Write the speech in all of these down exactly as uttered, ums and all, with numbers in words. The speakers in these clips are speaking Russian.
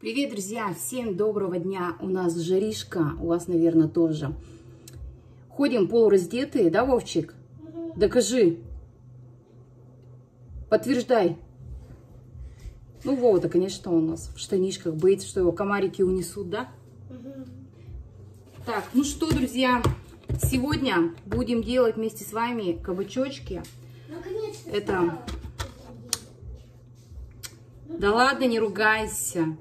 Привет, друзья! Всем доброго дня! У нас жаришка, у вас, наверное, тоже. Ходим полураздетые, да, Вовчик? Угу. Докажи. Подтверждай. Ну, Вова-то, конечно, у нас в штанишках. Боится, что его комарики унесут, да? Угу. Так, ну что, друзья, сегодня будем делать вместе с вами кабачочки. Наконец-то. Это... Да ладно, не ругайся.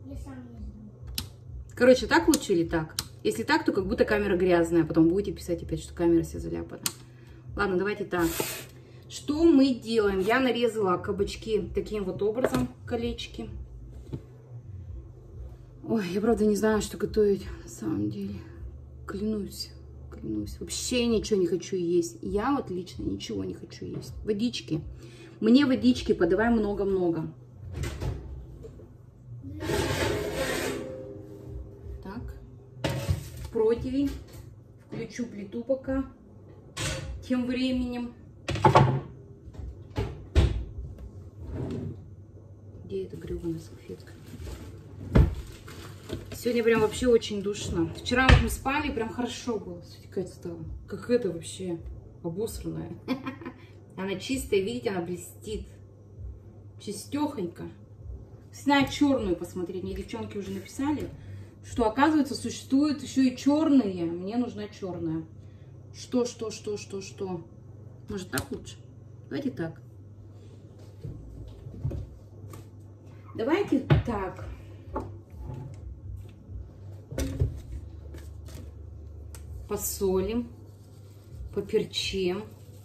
Короче, так лучше или так? Если так, то как будто камера грязная. Потом будете писать опять, что камера вся заляпана. Ладно, давайте так. Что мы делаем? Я нарезала кабачки таким вот образом, колечки. Ой, я правда не знаю, что готовить на самом деле. Клянусь, клянусь. Вообще ничего не хочу есть. Я вот лично ничего не хочу есть. Водички. Мне водички подавай много-много. Противень. Включу плиту пока. Тем временем. Где эта гребаная салфетка? Сегодня прям вообще очень душно. Вчера вот мы спали, прям хорошо было. Смотрите, какая стала. Как это вообще обосранная. Она чистая, видите, она блестит. Чистехонько. Сняла черную посмотреть. Мне девчонки уже написали, что, оказывается, существуют еще и черные. Мне нужна черная. Что, что, что, что, что? Может, так лучше? Давайте так. Давайте так. Посолим. Поперчим.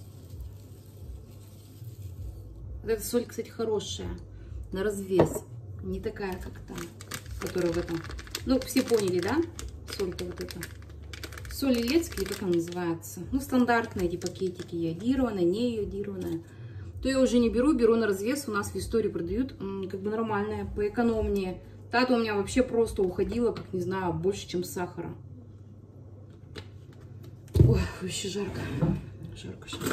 Вот эта соль, кстати, хорошая. На развес. Не такая, как там, которая в этом... Ну, все поняли, да? Соль-то вот эта. Соль Илецкая, или как она называется? Ну, стандартные эти пакетики. Йодированная, не йодированная. То я уже не беру, беру на развес. У нас в истории продают как бы нормальная, поэкономнее. Та-то у меня вообще просто уходила, как не знаю, больше, чем сахара. Ой, вообще жарко. Жарко сейчас.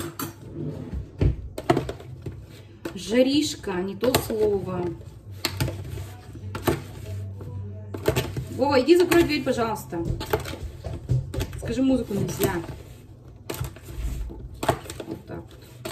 Жаришка, не то слово. Вова, иди закрой дверь, пожалуйста. Скажи, музыку нельзя. Вот так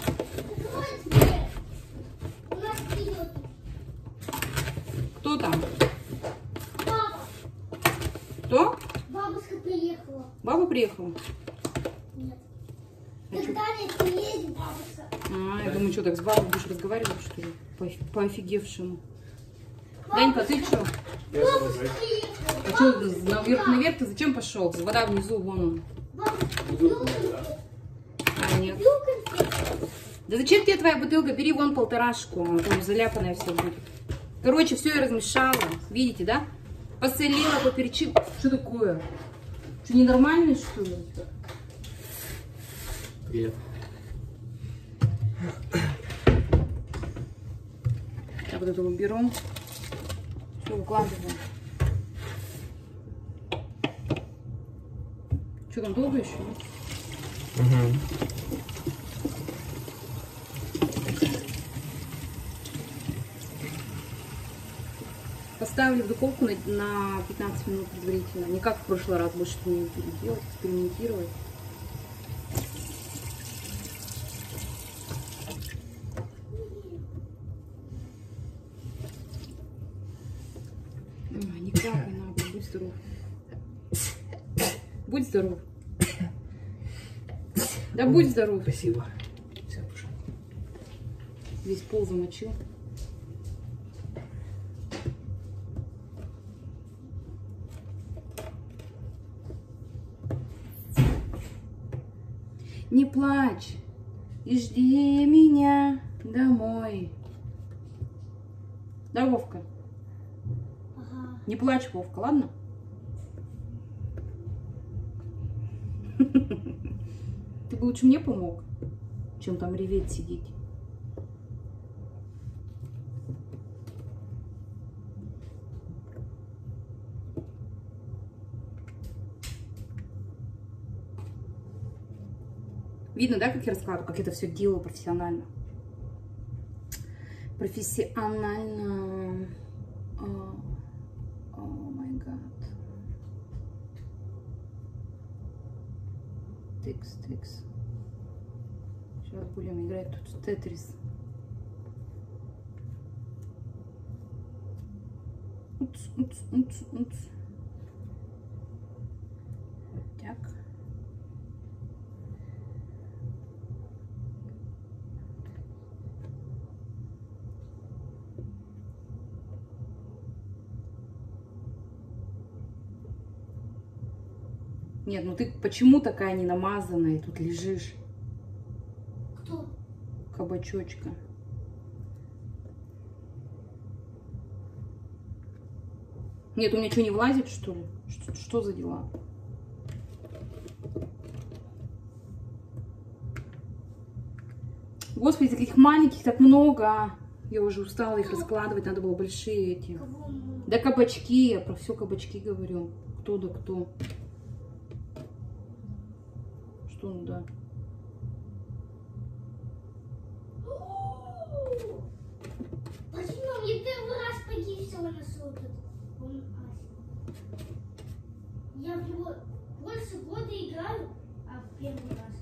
вот. Кто там? Папа. Кто? Бабушка приехала. Баба приехала? Нет. А Когда приедет бабушка? А, я думаю, что, так с бабой будешь разговаривать, что ли? По-офигевшему. Данька, ты что? Бабушка приехала. А что, наверх, наверх ты зачем пошел? Вода внизу, вон он. А, нет. Да зачем тебе твоя бутылка? Бери вон полторашку, там заляпанная все будет. Короче, все я размешала. Видите, да? Посолила, поперчила. Что такое? Что, ненормальный, что ли? Привет. Так, вот это уберу. Все, выкладываем. Что, там долго еще? Угу. Поставлю в духовку на, на пятнадцать минут предварительно. Не как в прошлый раз, больше не делать, экспериментировать. Не капай на пол, будь здоров. Будь здоров. Да будь здоров. Спасибо. Все, пошел. Весь пол замочил. Не плачь и жди меня домой. Да, Вовка? Ага. Не плачь, Вовка, ладно? Ты бы лучше мне помог, чем там реветь сидеть. Видно, да, как я раскладываю, как это все делаю профессионально. Профессионально. тыкс, тыкс. Сейчас будем играть тут в тетрис. Уц, уц, уц, уц. Так. Нет, ну ты почему такая не намазанная тут лежишь? Кто? Кабачочка. Нет, у меня что, не влазит, что ли? Что, что за дела? Господи, таких маленьких так много. Я уже устала их раскладывать, надо было большие эти. Кого мы? Да кабачки, я про все кабачки говорю. Кто да кто. Что ну да? Почему мне первый раз погибся на сотот? Он ас. Я в него больше года играю, а в первый раз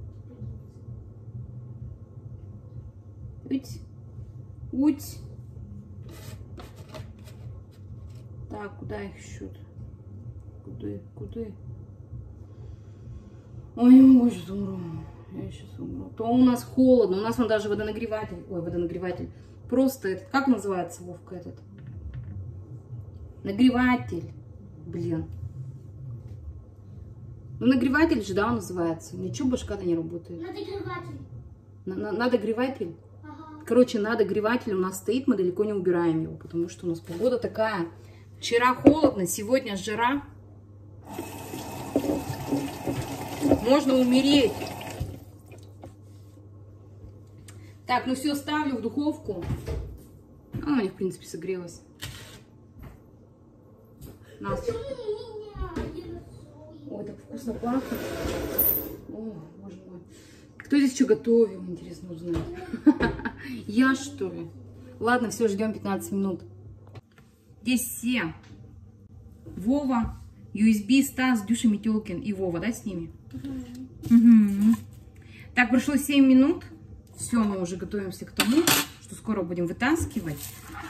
погибся. Уть. Уть. Так, куда их счет? Куда? Куда? Ой, я сейчас умру. Я сейчас умру. То у нас холодно. У нас вон даже водонагреватель. Ой, водонагреватель. Просто этот, как называется, Вовка, этот? Нагреватель. Блин. Ну, нагреватель же, да, он называется. Ничего, башка-то не работает. Надогреватель. На- на- Надогреватель? Ага. Короче, надогреватель у нас стоит, мы далеко не убираем его, потому что у нас погода такая. Вчера холодно, сегодня жара. Можно умереть. Так, ну все, ставлю в духовку. Она у меня, в принципе, согрелась. Нас. Почему меня? Я на свой. Ой, так вкусно пахнет. О, боже мой. Кто здесь что готовил, интересно узнать. Я, что ли? Ладно, все, ждем пятнадцать минут. Здесь все. Вова, ю эс би, Стас, Дюша Метелкин и Вова, да, с ними? Угу. Так, прошло семь минут. Все, мы уже готовимся к тому, что скоро будем вытаскивать.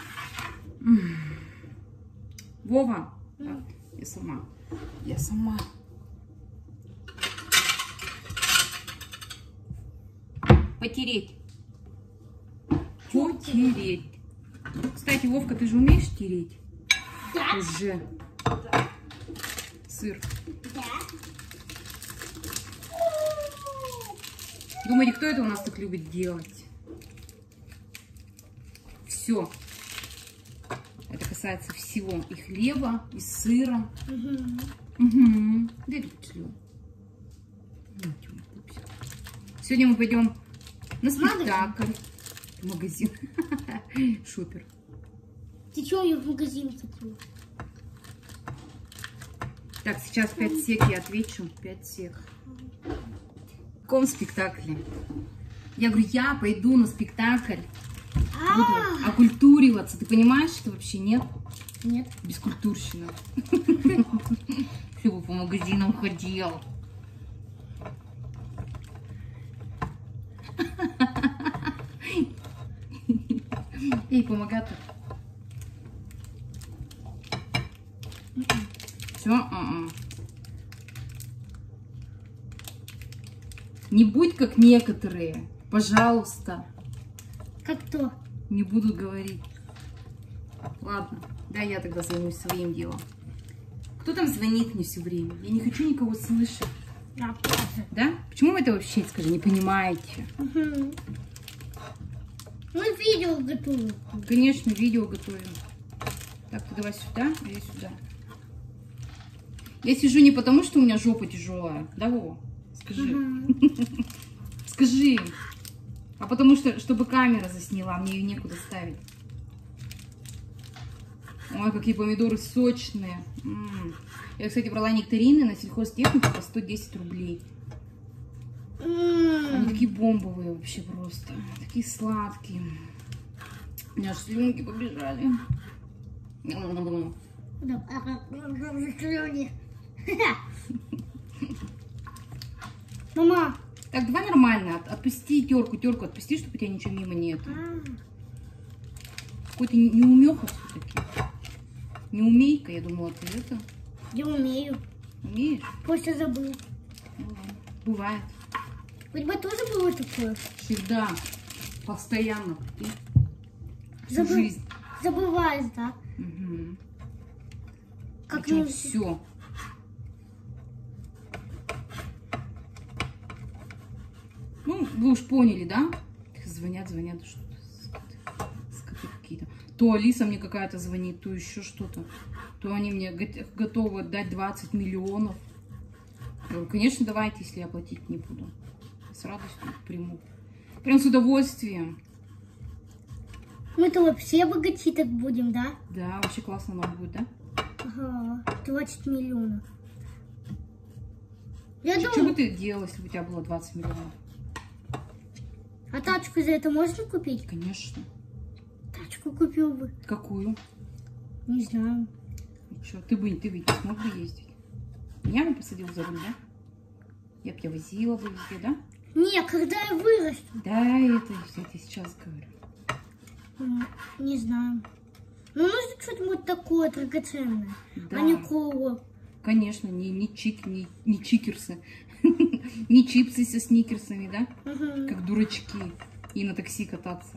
Вова, так, я сама. Я сама. Потереть. Потереть. Кстати, Вовка, ты же умеешь тереть? Да. Уже. Сыр. Да. Думаете, кто это у нас так любит делать? Все. Это касается всего. И хлеба, и сыра. Угу. Угу. Дай эту пчелу. Сегодня мы пойдем на спектакль. В магазин. Шопер. Ты чего я в магазин хочу? Так, сейчас пять сек я отвечу. пять сек. В каком спектакле? Я говорю, я пойду на спектакль. Буду А, окультуриваться. Ты понимаешь, что вообще нет? нет. Бескультурщина. Ты бы по магазинам ходил. Эй, помогай тут. Все? Не будь как некоторые, пожалуйста. Как то? Не буду говорить. Ладно, да, я тогда займусь своим делом. Кто там звонит мне все время? Я не хочу никого слышать. Да, правда. Да? Почему вы это вообще, скажи, не понимаете? Угу. Мы видео готовим. Конечно, видео готовим. Так, ты давай сюда, а я сюда. Я сижу не потому, что у меня жопа тяжелая. Да, Вова? Скажи. Угу. Скажи. А потому что, чтобы камера засняла, мне ее некуда ставить. Ой, какие помидоры сочные. М-м. Я, кстати, брала нектарины на сельхозтехнику по сто десять рублей. Они такие бомбовые вообще просто. Такие сладкие. У меня аж слюнки побежали. Мама. Так, давай нормально. От- Отпусти терку, терку отпусти, чтобы у тебя ничего мимо нет. А, Какой-то неумеха все-таки. Неумейка, я думала, ты это я умею. умеешь. Просто забыл. Ну ладно. Бывает. У тебя тоже было такое? Всегда. Постоянно. прикинь. Всю Забыл. жизнь. Забываешь, да? Угу. Как Причем мы- все. Ну, вы уж поняли, да? Звонят, звонят, что скоты, скоты какие-то. То Алиса мне какая-то звонит, то еще что-то. То они мне го- готовы отдать двадцать миллионов. Я говорю, конечно, давайте, если я платить не буду. С радостью приму. Прям с удовольствием. Мы-то вообще богачи так будем, да? Да, вообще классно нам будет, да? Ага, двадцать миллионов. Я Что думаю, бы ты делала, если бы у тебя было двадцать миллионов? а тачку за это можно купить? Конечно. Тачку купил бы. Какую? Не знаю. Что, ты бы, ты бы не смог бы ездить? Меня бы посадил за руль, да? Я бы тебя возила бы везде, да? Не, когда я вырасту. Да, это я тебе сейчас говорю. М, Не знаю. Ну, нужно что-нибудь такое драгоценное, Да. а не колу. Конечно, не, не, чик, не, не чикерсы. Не чипсы со сникерсами, да? Мгм. Как дурачки. И на такси кататься.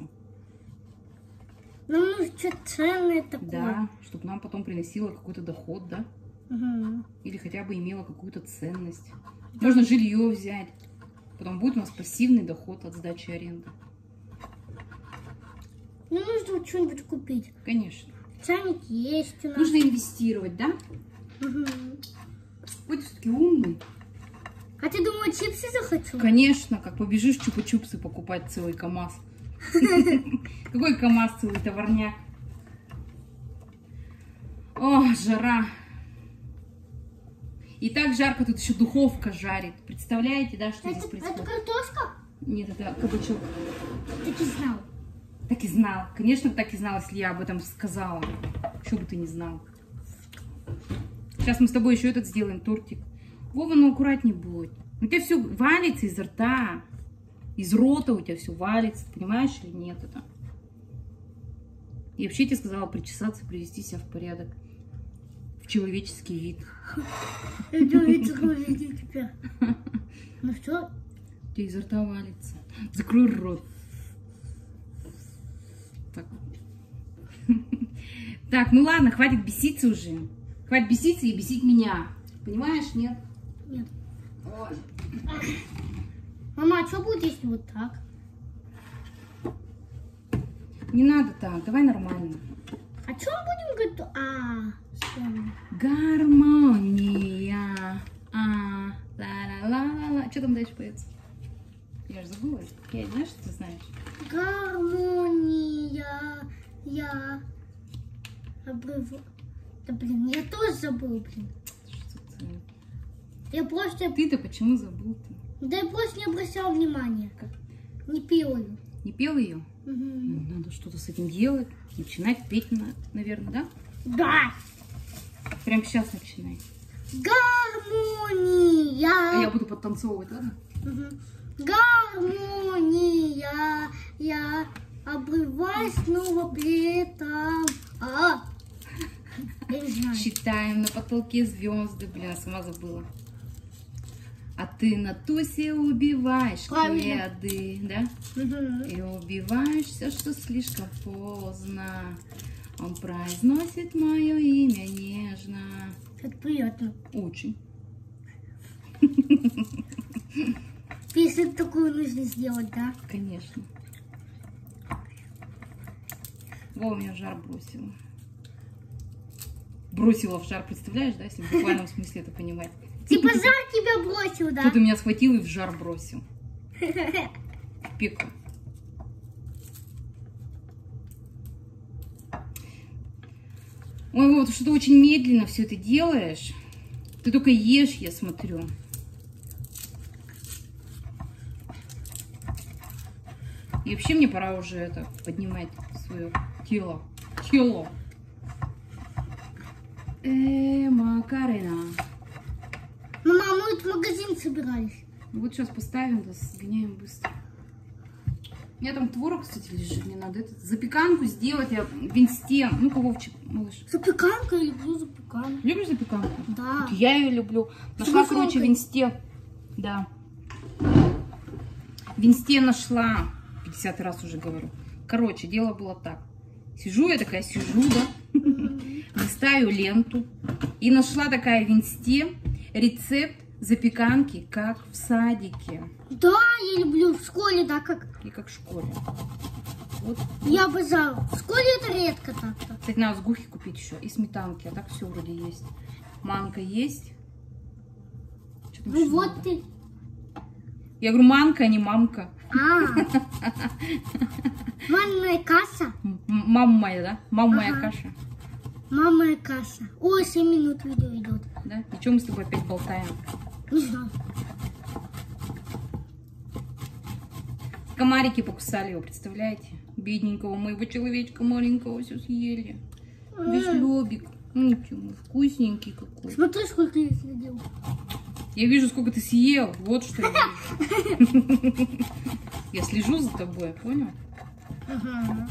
Нам нужно что-то ценное такое. Да, чтобы нам потом приносило какой-то доход, да? Мгм. Или хотя бы имело какую-то ценность. Можно жилье взять. Потом будет у нас пассивный доход от сдачи аренды. Ну, нужно вот что-нибудь купить. Конечно. Чайник есть у нас. Нужно инвестировать, да? Мгм. Какой ты все-таки умный. А ты думала, чипсы захочу? Конечно, как побежишь чупа-чупсы покупать целый КамАЗ. Какой КамАЗ, целый товарняк. О, жара. И так жарко, тут еще духовка жарит. Представляете, да, что здесь Это, это происходит? картошка? Нет, это кабачок. Ты не знал. Так и знал. Конечно, так и знал, если я об этом сказала. Что бы ты не знал. Сейчас мы с тобой еще этот сделаем, тортик. Вова, ну аккуратней будь. У тебя все валится изо рта. Из рота у тебя все валится. Понимаешь или нет это? И вообще тебе сказала причесаться, привести себя в порядок. В человеческий вид. Я не видеть тебя. Ну что? У тебя изо рта валится. Закрой рот. Так. Так, ну ладно, хватит беситься уже. Хватит беситься и бесить меня. Понимаешь, нет? Нет. Ой. Мама, а что будет, если вот так? Не надо так, давай нормально. А что мы будем готовить? А, вспомнил. Гармония. А, ла-ла-ла-ла. Что там дальше поется? Я же забыла. Я знаешь, что ты знаешь? Гармония. Я обрыв... Да блин, я тоже забыл, блин. Что ты? Я просто... Ты-то почему забыл-то? Да я просто не обращал внимания. Не пил ее. Не пел ее? Мгм. Ну, надо что-то с этим делать. Начинать петь, на- наверное, да? Да. Прям сейчас начинай. Гармония. А я буду подтанцовывать, ладно? Мгм. Гармония. Я обрываю снова летом. А. Я не знаю. Считаем на потолке звезды. Бля, сама забыла. А ты на тусе убиваешь Правильно. кеды, да? Мгм. И убиваешь все, что слишком поздно. Он произносит мое имя нежно. Это приятно. Очень. Песню такую нужно сделать, да? Конечно. Во, меня в жар бросила. Бросила в жар, представляешь, да, если в буквальном смысле это понимать. Типа жар тебя бросил, да? Кто-то меня схватил и в жар бросил. В пекло. Ой, вот что ты очень медленно все это делаешь. Ты только ешь, я смотрю. И вообще мне пора уже это поднимать свое тело. Тело. Э, Макарена. Мама, мы в магазин собирались. Вот сейчас поставим, да, сгоняем быстро. У меня там творог, кстати, лежит. Мне надо этот, запеканку сделать. Я в инсте. Ну-ка, Вовчик, малыш. Запеканка, я люблю запеканку. Любишь запеканку? Да. Вот я ее люблю. Нашла, короче, в инсте. Да. В инсте нашла. пятьдесят раз уже говорю. Короче, дело было так. Сижу я такая, сижу, да. Листаю ленту. И нашла такая в инсте рецепт запеканки, как в садике. Да, я люблю в школе, да, как... И как в школе. Вот. Я обожаю. В школе это редко так-то. Кстати, надо сгухи купить еще. И сметанки. А так все вроде есть. Манка есть. Что там Ну еще вот надо? ты. Я говорю, манка, а не мамка. А. Манная каша. М- Мама моя, да? Мама моя Ага. каша. Мамная каша. Ой, семь минут видео идет. Да? И что мы с тобой опять болтаем? Не знаю. Комарики покусали его, представляете? Бедненького моего человечка маленького все съели. Весь лобик. Ну, чему, вкусненький какой. Смотри, сколько я съедил. Я вижу, сколько ты съел. Вот что я вижу. Я слежу за тобой, понял? Ага.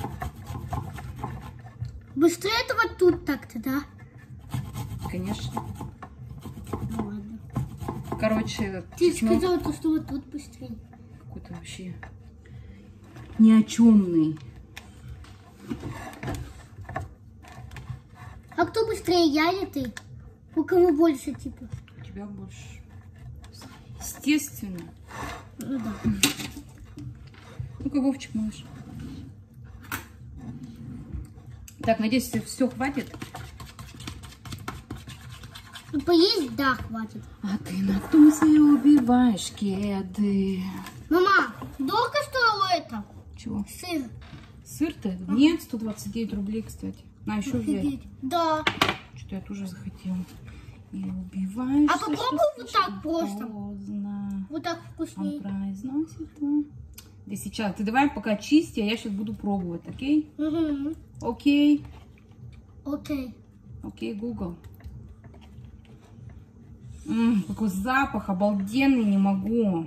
Быстрее этого тут так-то, да? Конечно. Ну ладно. Короче, этот Ты чеснок сказала, то, что вот тут быстрее. какой-то вообще ни о чемный. А кто быстрее, я или ты? У кого больше, типа? У тебя больше. Естественно. Ну да. Ну-ка, Вовчик, малыш. Так, надеюсь, все хватит. Ну, поесть, да, хватит. А ты на тумсе убиваешь кеды. Мама, долго стоило это? Чего? Сыр. Сыр-то? Нет, сто двадцать девять рублей, кстати. На, еще взять. Офигеть. Да. Что-то я тоже захотела. И убиваешь. А попробуй вот так просто. Поздно. Вот так Он вкуснее. произносит. а? Да сейчас. Ты давай пока чисти, а я сейчас буду пробовать, окей? Угу. Окей. Окей. Окей, Google. М, какой запах обалденный, не могу.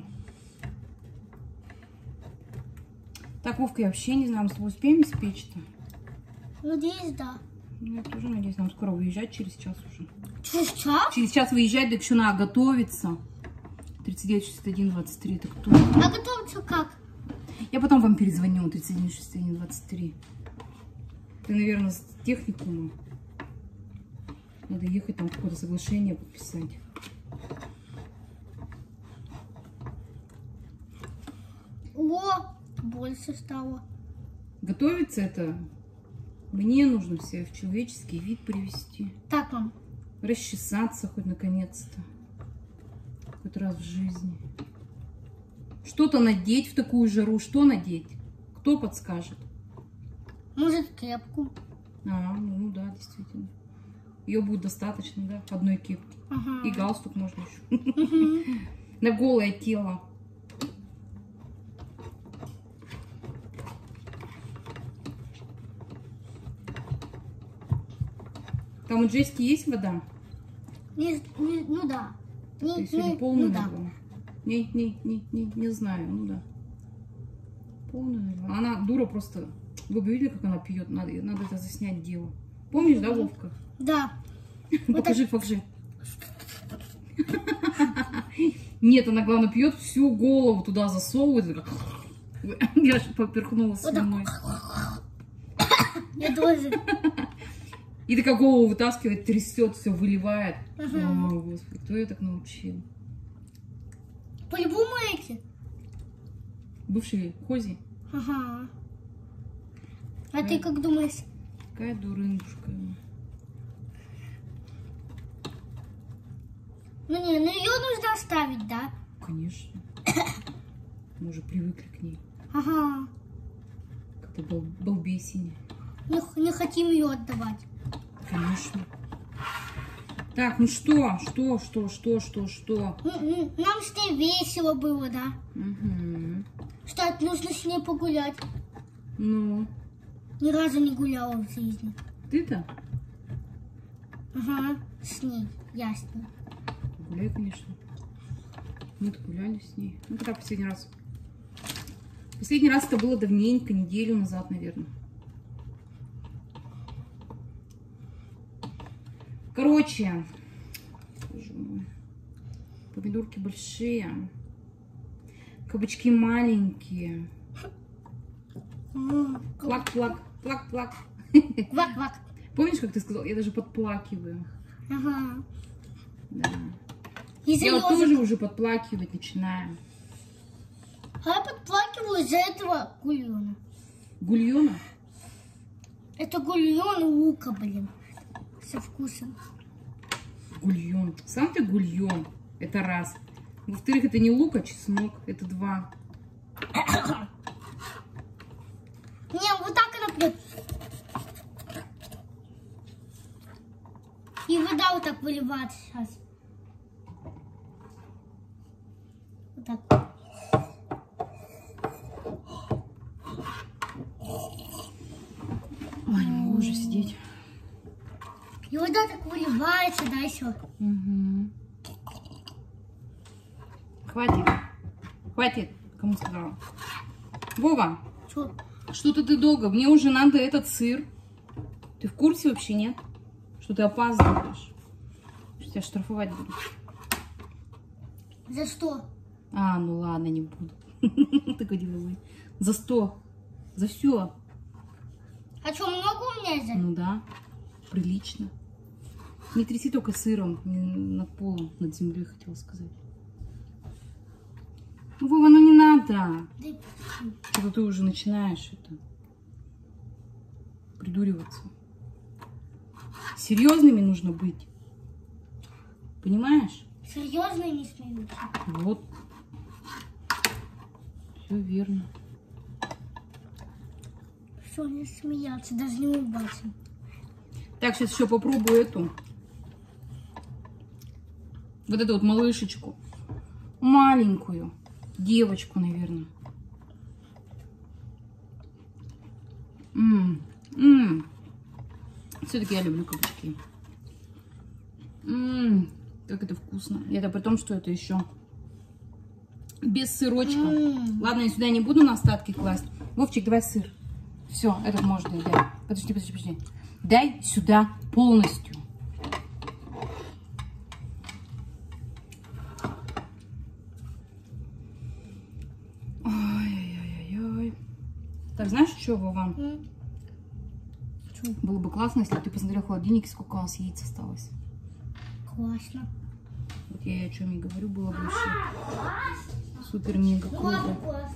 Так, Вовка, я вообще не знаю, мы с тобой успеем испечь-то? Надеюсь, да. Ну, я тоже надеюсь, нам скоро выезжать через час уже. Через час? Через час выезжать, так еще надо готовиться. тридцать девять шестьдесят один двадцать три, это кто? А готовиться как? Я потом вам перезвоню, тридцать девять шестьдесят один двадцать три. Ты, наверное, с техникума. Надо ехать, там какое-то соглашение подписать. О, больше стало. Готовиться это мне нужно себя в человеческий вид привести. Так, мам. Расчесаться хоть наконец-то. Хоть раз в жизни. Что-то надеть в такую жару. Что надеть? Кто подскажет? Может, кепку? А, ну да, действительно. Ее будет достаточно, да? Одной кепки. Ага. И галстук можно еще. На голое тело. Там у Джессики есть вода? Не, не, ну да. Не, Ты сегодня не, полную ну да. налила? Не, не, не, не, не знаю, ну да. Полную налила. Она дура просто. Вы бы видели, как она пьет? Надо, надо это заснять дело. Помнишь, да, Вовка? Да. Покажи, покажи. Нет, она, главное, пьет, всю голову туда засовывает. Я аж поперхнулась Вот так. слюной. Я тоже. И такая голову вытаскивает, трясет, все выливает. Ага. О, Господи, кто ее так научил? По-любому эти. Бывший Хози. Ага. А ты как думаешь? Какая дурындушка. Ну не, ну ее нужно оставить, да? Конечно. Мы уже привыкли к ней. Ага. Как-то бал балбесине. Не, не хотим ее отдавать. Конечно. Так, ну что? Что, что, что, что, что? Ну, ну, нам с ней весело было, да? Угу. Кстати, нужно с ней погулять. Ну, Ни разу не гуляла в жизни. ты-то? Ага, с ней, ясно. Гуляй, конечно. Мы-то гуляли с ней. Ну, когда последний раз? Последний раз это было давненько, неделю назад, наверное. Короче, боже мой, помидорки большие, кабачки маленькие. Плак-плак, плак-плак. Квак-квак. Помнишь, как ты сказал? Я даже подплакиваю. Ага. Да. И Я вот слезы. тоже уже подплакивать начинаю. А я подплакиваю из-за этого гульона. Гульона? Это гульон лука, блин. Со вкусом. Гульон. Сам ты гульон. Это раз. Во-вторых, это не лук, а чеснок. Это два. Не, вот так она пьет. И вода вот так выливается сейчас. Вот так. Ой, не могу уже сидеть. И вода так выливается, да, еще. Угу. Хватит. Хватит. Кому сказала? Вова, Что? что-то ты долго. Мне уже надо этот сыр. Ты в курсе вообще, нет? Что ты опаздываешь. Что тебя штрафовать буду. За что? А, ну ладно, не буду. Такой деловой. За сто. За все. А что, много у меня взять? Ну да. Прилично. Не тряси только сыром не над полом, над землей, хотела сказать. Ну, Вова, ну не надо. Да, Что-то ты уже начинаешь это придуриваться. Серьезными нужно быть. Понимаешь? серьезно не смеются. Вот. Все верно. Что не смеяться, даже не улыбаться. Так, сейчас еще попробую эту. Вот эту вот малышечку. Маленькую. Девочку, наверное. М -м -м. Все-таки я люблю кабачки. М -м, как это вкусно. И это при том, что это еще без сырочка. М. Ладно, я сюда не буду на остатки класть. Вовчик, давай сыр. Все, этот можешь дать. Дай. Подожди, подожди, подожди. Дай сюда полностью. Ой-ой-ой-ой. Так, знаешь, что, Вова? М. Было бы классно, если бы ты посмотрел в холодильнике, сколько у нас яиц осталось. Классно. Вот я и о чем и говорю, было бы вообще супер-мега Классно, круто. классно.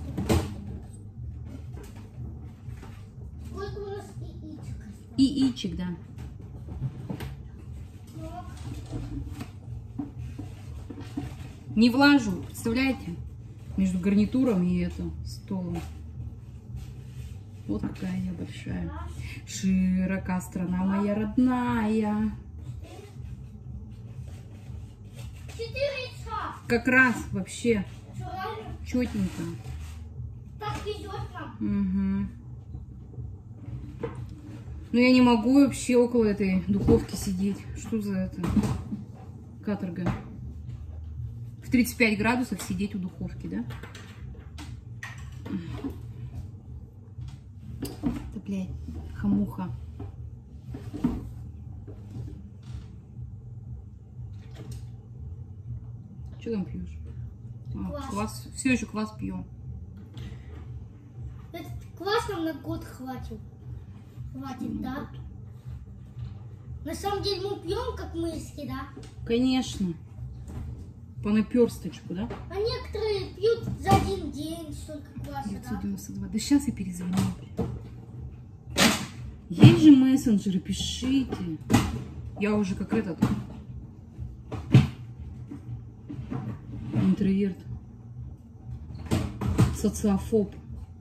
Сколько у нас яичек осталось? Яичек, да. Не влажу, представляете? Между гарнитуром и это, столом. Вот какая я большая. Широка страна моя родная. Четыре яйца. Как раз вообще Что, реально? четенько. Так везет нам. Угу. Но я не могу вообще около этой духовки сидеть. Что за это? Каторга. В тридцать пять градусов сидеть у духовки, да? Да, блядь, хамуха. Что там пьешь? А, Квас. квас. Все еще квас пьем. Этот квас нам на год хватит. Хватит, да? На самом деле мы пьем, как мыски, да? Конечно. По наперсточку, да? А некоторые пьют за один день столько кваса, девятьсот да? девяносто два. Да сейчас я перезвоню. Блин. Есть же мессенджеры, пишите. Я уже как этот интроверт, социофоб.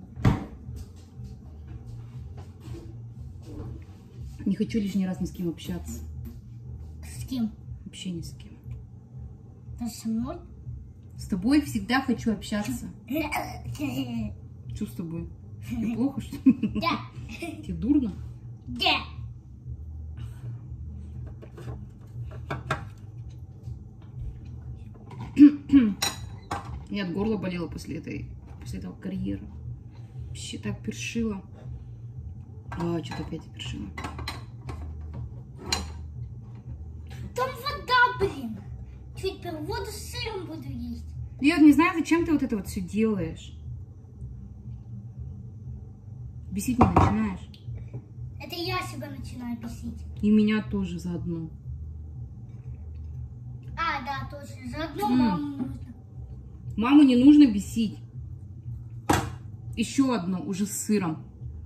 Не хочу лишний раз ни с кем общаться. С кем? Вообще ни с кем. Да со мной? С тобой всегда хочу общаться. Что с тобой? Тебе плохо, что ли? Да. Тебе дурно? Да. Нет, горло болело после этой, после этого карьера. Вообще так першило. А, что-то опять першило. Там вода, блин. Чуть теперь воду с сыром буду есть. Я вот не знаю, зачем ты вот это вот все делаешь. Бесить не начинаешь. Это я себя начинаю бесить. И меня тоже заодно. А, да, точно. Заодно М. маму нужно. Маму не нужно бесить. Еще одно, уже с сыром.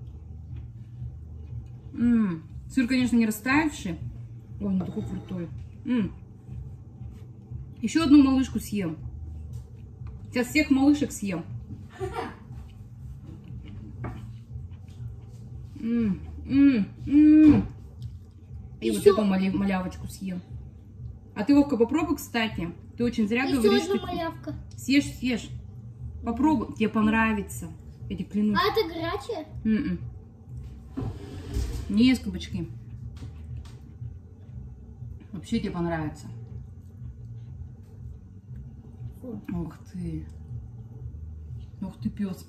М-м. Сыр, конечно, не растаявший. Ой, он такой крутой. М-м. Еще одну малышку съем. Сейчас всех малышек съем. М-м. М-м. И Еще- вот эту маля- малявочку съем. А ты, Вовка, попробуй, кстати. Ты очень зря Еще говоришь, одна что... малявка. Съешь, съешь. Попробуй, тебе понравится. Я тебе клянусь. А это горячее? М-м. Не ешь кабачки. Вообще тебе понравится. Фу. Ух ты. Ух ты, пес.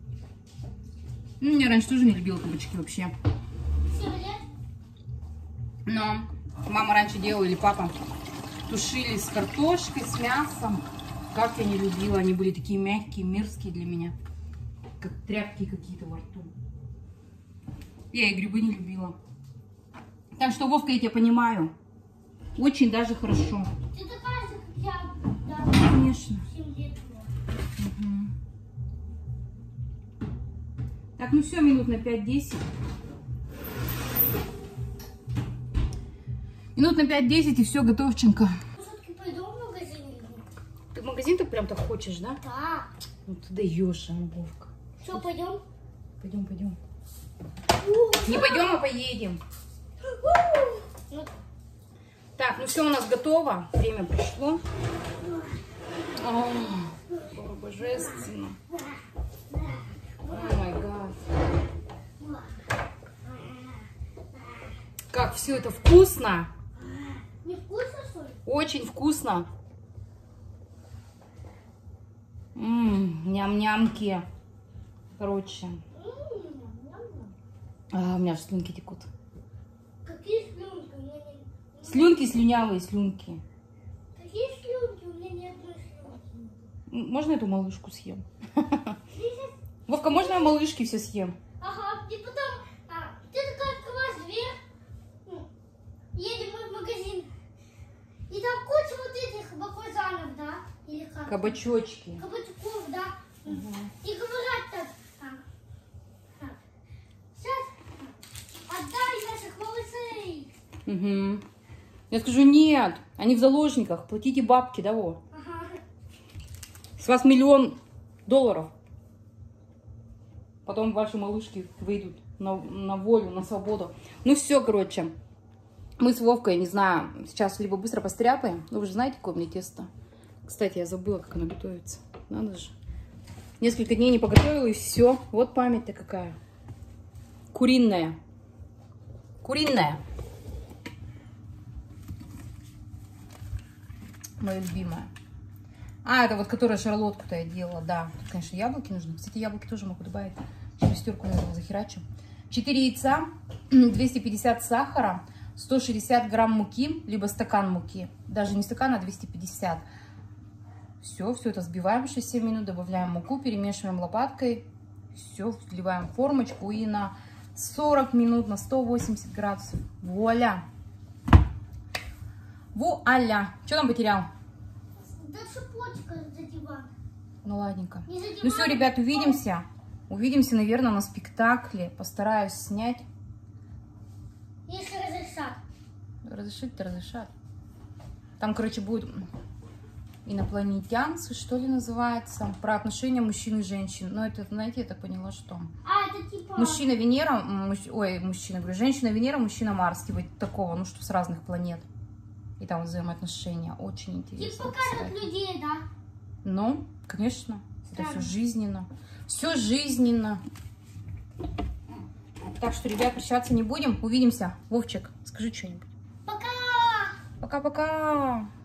Я раньше тоже не любила кабачки вообще. Семь лет? Но мама раньше делала или папа тушили с картошкой, с мясом. Как я не любила. Они были такие мягкие, мерзкие для меня. Как тряпки какие-то во рту. Я и грибы не любила. Так что, Вовка, я тебя понимаю. Очень даже хорошо. Ты такая же, как я. Да, Конечно. семь лет была. Мгм. Так, ну все, минут на пять-десять. Минут на пять-десять и все, готовченко. Все-таки пойдем в магазин или нет? Ты в магазин-то прям так хочешь, да? Да. Ну ты даешь, а, Вовка. Что, пойдем? Пойдем, пойдем. Не пойдем, а поедем. Ну, Так, ну все у нас готово. Время пришло. О, божественно. О май гад. Как все это вкусно. не вкусно, что ли? Очень вкусно. Ммм, ням-нямки. Короче. М, ням-ням. А, у меня аж слюнки текут. Какие слюнки? У меня не... Слюнки, слюнявые слюнки. Какие слюнки? У меня ни одной слюнки. М, Можно эту малышку съем? Вовка, можно я малышки все съем? Ага, и потом а, ты такая открываешь дверь, ну, едем мы в магазин, и там куча вот этих баклажанов, да? Или как? Кабачочки. Кабачков, да? И говорят так, а, так, сейчас отдай наших малышей. Угу. Я скажу, нет, они в заложниках, платите бабки, да, во. Ага. С вас миллион долларов. Потом ваши малышки выйдут на, на волю, на свободу. Ну все, короче. Мы с Вовкой, не знаю, сейчас либо быстро постряпаем. Ну, вы же знаете, какое у меня тесто. Кстати, я забыла, как оно готовится. Надо же. Несколько дней не поготовила, и все. Вот память-то какая. Куриная. Куриная. Моя любимая. А, это вот, которая шарлотку-то я делала, да. Тут, конечно, яблоки нужны. Кстати, яблоки тоже могу добавить. Шестерку, наверное, захерачу. четыре яйца, двести пятьдесят сахара, сто шестьдесят грамм муки, либо стакан муки. Даже не стакан, а двести пятьдесят. Все, все это взбиваем шесть-семь минут, добавляем муку, перемешиваем лопаткой. Все, вливаем в формочку и на сорок минут, на сто восемьдесят градусов. Вуаля! Вуаля! Что там потерял? Да цепочка за диван. Ну ладненько. Не за диван. Ну все, ребят, увидимся. Увидимся, наверное, на спектакле. Постараюсь снять. Если разрешат. Разрешить-то разрешат. Там, короче, будут инопланетянцы, что ли, называется. Про отношения мужчин и женщин. Но это, знаете, я так поняла, что... А, это типа... Мужчина Венера, муж... ой, мужчина, говорю, женщина Венера, мужчина Марс. Типа такого, ну что, с разных планет. И там взаимоотношения. Очень интересно. Типа покажут людей, да? Ну, конечно. Это Странно. все жизненно. Все жизненно. Так что, ребят, прощаться не будем. Увидимся. Вовчик, скажи что-нибудь. Пока! Пока-пока.